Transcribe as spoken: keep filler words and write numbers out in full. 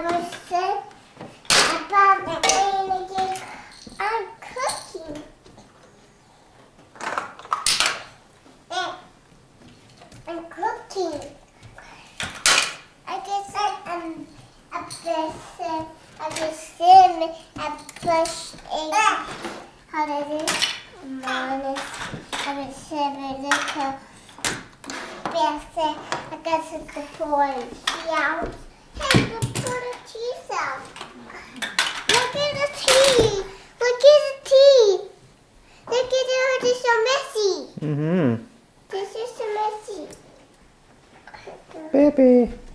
I was saying about the way I'm cooking. I'm cooking. I guess I'm a person. I just sim a push a holiday minus I was seven little person. I guess it's the point. Yeah. Hey, let's put the cheese out. Look at the tea. Look at the tea. Look at it. It's so messy. Mm-hmm. This is so messy. Baby.